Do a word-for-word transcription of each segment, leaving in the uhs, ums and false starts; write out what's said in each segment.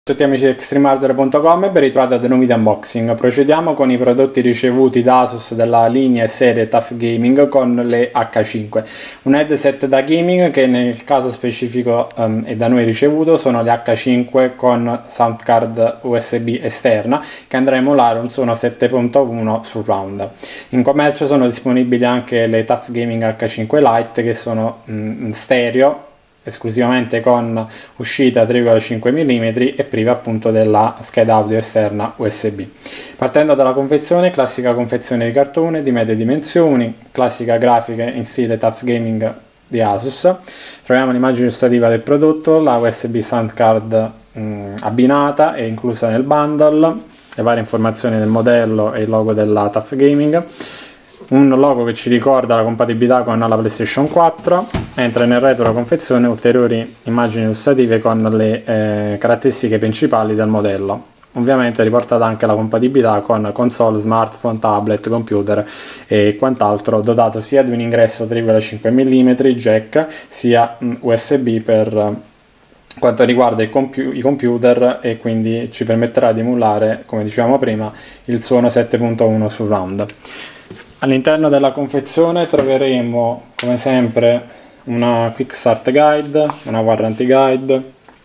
Tutti amici di extreme hardware punto com e ben ritrovati ad un nuovo video unboxing. Procediamo con i prodotti ricevuti da Asus della linea e serie T A F Gaming con le H cinque. Un headset da gaming che nel caso specifico um, è da noi ricevuto sono le H cinque con sound card U S B esterna che andrà a emulare un suono sette punto uno surround. In commercio sono disponibili anche le T A F Gaming H cinque Lite che sono um, in stereo, esclusivamente con uscita tre virgola cinque millimetri e priva appunto della scheda audio esterna U S B. Partendo dalla confezione, classica confezione di cartone di medie dimensioni, classica grafica in stile T A F Gaming di Asus. Troviamo l'immagine illustrativa del prodotto, la U S B sound card mh, abbinata e inclusa nel bundle, le varie informazioni del modello e il logo della T A F Gaming. Un logo che ci ricorda la compatibilità con la PlayStation quattro, mentre nel retro della confezione ulteriori immagini illustrative con le eh, caratteristiche principali del modello. Ovviamente riportata anche la compatibilità con console, smartphone, tablet, computer e quant'altro, dotato sia di un ingresso tre virgola cinque millimetri jack sia mh, U S B per quanto riguarda il compu i computer, e quindi ci permetterà di emulare, come dicevamo prima, il suono sette punto uno surround. All'interno della confezione troveremo come sempre una Quick Start Guide, una Warranty Guide,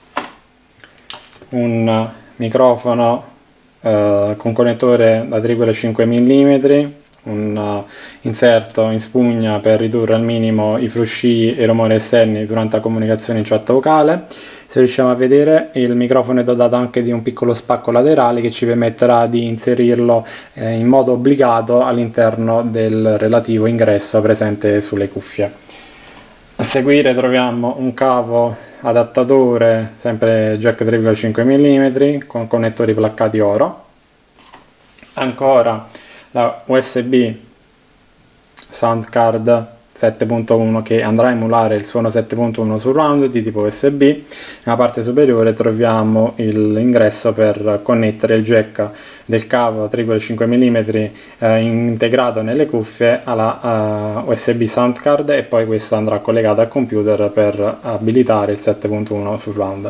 un microfono eh, con connettore da tre virgola cinque millimetri, un uh, inserto in spugna per ridurre al minimo i frusci e i rumori esterni durante la comunicazione in chat vocale. Se riusciamo a vedere, il microfono è dotato anche di un piccolo spacco laterale che ci permetterà di inserirlo eh, in modo obbligato all'interno del relativo ingresso presente sulle cuffie. A seguire troviamo un cavo adattatore, sempre jack tre virgola cinque millimetri con connettori placcati oro. Ancora la U S B sound card sette punto uno che andrà a emulare il suono sette punto uno surround di tipo U S B. Nella parte superiore troviamo l'ingresso per connettere il jack del cavo tre virgola cinque millimetri eh, integrato nelle cuffie alla uh, U S B sound card, e poi questo andrà collegato al computer per abilitare il sette punto uno surround.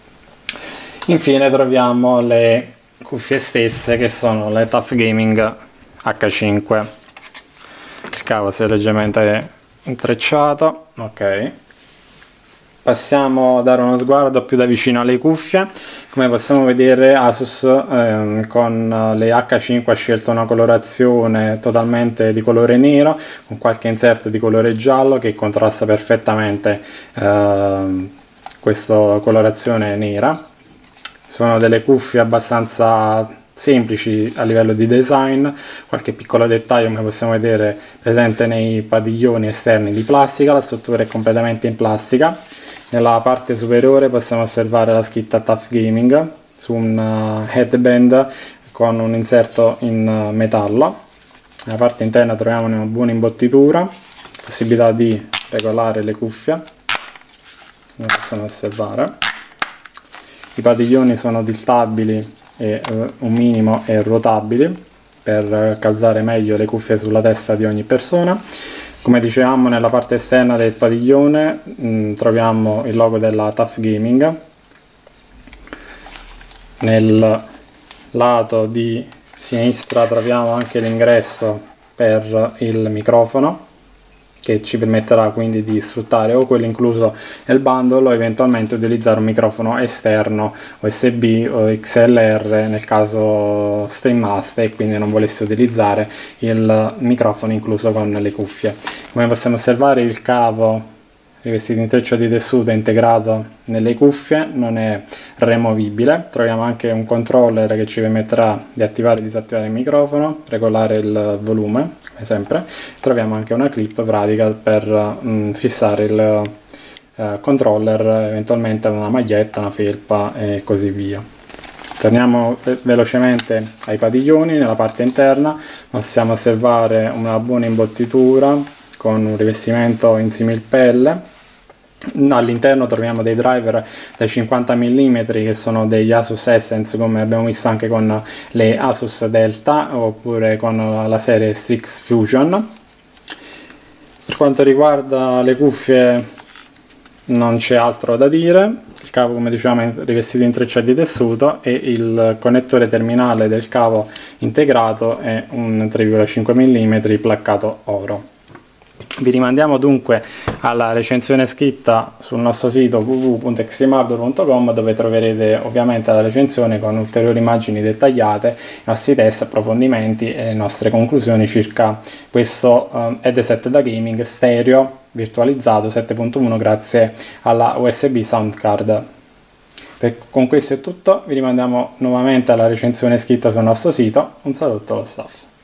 Infine troviamo le cuffie stesse, che sono le T A F Gaming H cinque. Il cavo si è leggermente intrecciato. Ok, passiamo a dare uno sguardo più da vicino alle cuffie. Come possiamo vedere, Asus ehm, con le H cinque ha scelto una colorazione totalmente di colore nero con qualche inserto di colore giallo che contrasta perfettamente ehm, questa colorazione nera. Sono delle cuffie abbastanza semplici a livello di design, qualche piccolo dettaglio come possiamo vedere presente nei padiglioni esterni di plastica. La struttura è completamente in plastica. Nella parte superiore possiamo osservare la scritta T A F Gaming su un headband con un inserto in metallo. Nella parte interna troviamo una buona imbottitura, possibilità di regolare le cuffie, come possiamo osservare. I padiglioni sono tiltabili e uh, un minimo e ruotabili per calzare meglio le cuffie sulla testa di ogni persona. Come dicevamo, nella parte esterna del padiglione mh, troviamo il logo della T A F Gaming. Nel lato di sinistra troviamo anche l'ingresso per il microfono, che ci permetterà quindi di sfruttare o quello incluso nel bundle o eventualmente utilizzare un microfono esterno U S B o X L R nel caso streamaste e quindi non volesse utilizzare il microfono incluso con le cuffie. Come possiamo osservare, il cavo rivestito in treccia di tessuto integrato nelle cuffie non è removibile. Troviamo anche un controller che ci permetterà di attivare e disattivare il microfono, regolare il volume come sempre. Troviamo anche una clip pratica per mh, fissare il uh, controller eventualmente a una maglietta, una felpa e così via. Torniamo velocemente ai padiglioni. Nella parte interna possiamo osservare una buona imbottitura con un rivestimento in similpelle. All'interno troviamo dei driver da cinquanta millimetri che sono degli Asus Essence, come abbiamo visto anche con le Asus Delta oppure con la serie Strix Fusion. Per quanto riguarda le cuffie non c'è altro da dire. Il cavo, come dicevamo, è rivestito in treccia di tessuto, e il connettore terminale del cavo integrato è un tre virgola cinque millimetri placcato oro. Vi rimandiamo dunque alla recensione scritta sul nostro sito w w w punto extremehardware punto com, dove troverete ovviamente la recensione con ulteriori immagini dettagliate, i nostri test, approfondimenti e le nostre conclusioni circa questo um, headset da gaming stereo virtualizzato sette punto uno grazie alla U S B sound card. Per, con questo è tutto, vi rimandiamo nuovamente alla recensione scritta sul nostro sito. Un saluto allo staff.